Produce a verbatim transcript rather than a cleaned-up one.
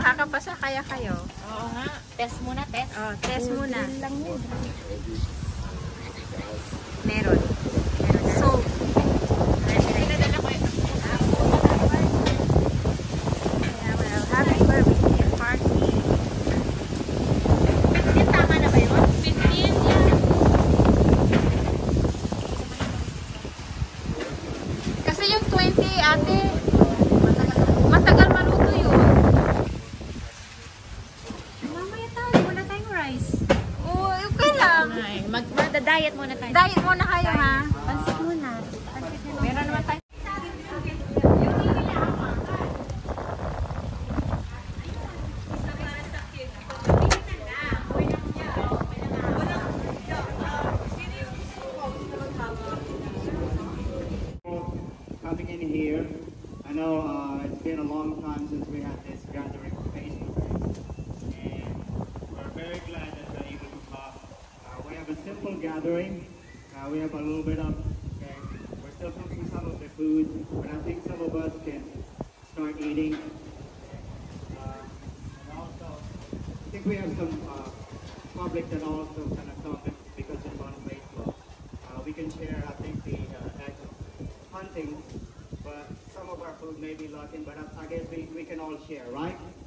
makakapasa kaya kayo. Oo nga. Test muna, test. Oh, test muna. Lang yun. Meron. So, pinadala ko ito. well, happy birthday party. fifteen tama na ba yun? fifteen yan. Kasi yung twenty, ate, matagal maluto yun. Mamaya tayo, wala tayong rice. Oh, okay lang. Ay, mag magda-diet muna tayo. Diet muna kayo, ha? Pansit muna. Pansit muna. Meron naman tayo. Coming in here, I know uh, it's been a long time since we had this gathering face to face, and we're very glad that we're able to talk. Uh, we have a simple gathering. Uh, we have a little bit of, okay, we're still cooking some of the food, but I think some of us can start eating. Uh, and also, I think we have some uh, public that also kind of come because it's on Facebook. Uh, we can share, I think, the uh, egg hunting, but some of our food may be lacking, but I, I guess we, we can all share, right?